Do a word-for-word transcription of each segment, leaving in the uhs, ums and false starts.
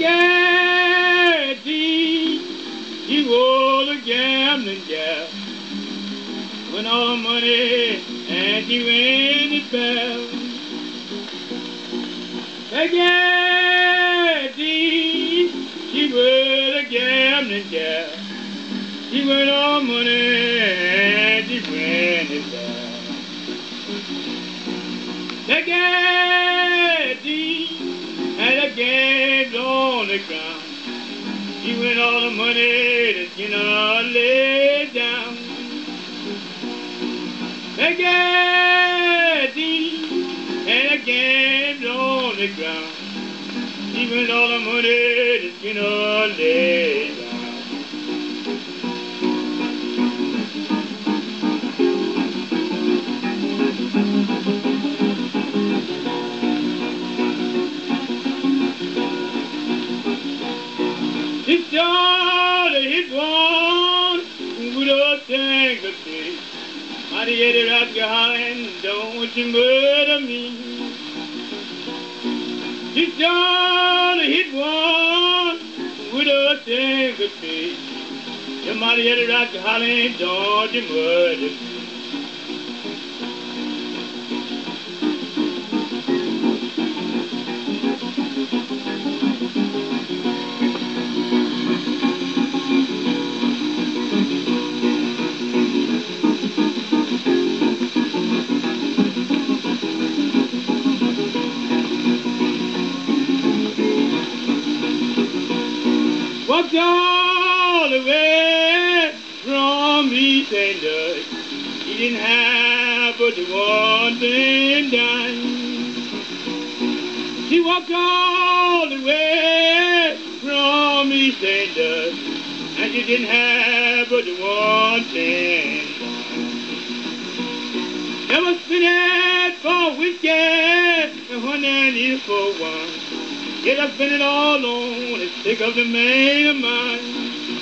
Becky Deem, she was a gambling gal. Won all her money and she ran it back. Becky Deem, she was a gambling gal. She won all her money and she ran it back. Becky Deem had a gamble on the ground. She won all the money that you know lay down. Becky Deem had a gamble on the ground. She won all the money that you know lay down. She started hit one with a singletreea. Mighty Eddie rock your hollering, don't you murder me. She started hit one with a singletreea. Your mighty Eddie rock your hollering, don't you murder me. Walked all the way from East Saint Louis. He didn't have but the one thing done. She walked all the way from East Saint Louis, and she didn't have but the one thing done. Never spent it for whiskey, and one that is for one. Yet I spent it all on the stick of the man of mine.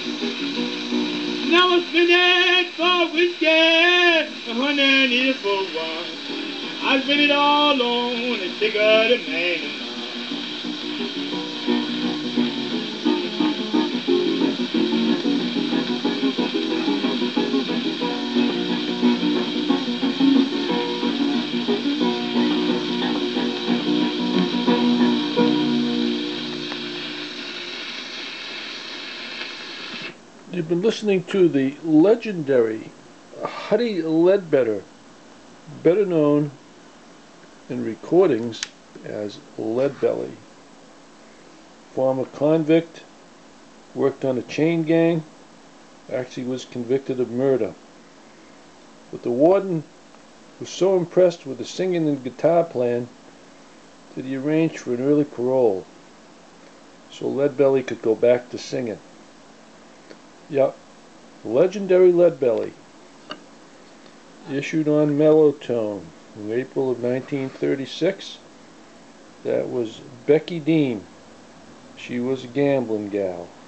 Now I spend it for whiskey, a hundred is for one. I spend it all on the stick of the man of mine. You've been listening to the legendary Huddie Ledbetter, better known in recordings as Leadbelly. Former convict, worked on a chain gang, actually was convicted of murder. But the warden was so impressed with the singing and guitar playing that he arranged for an early parole so Leadbelly could go back to singing. Yep, legendary Leadbelly, issued on Melotone in April of nineteen thirty-six. That was Becky Deem. She was a Gamblin Gal.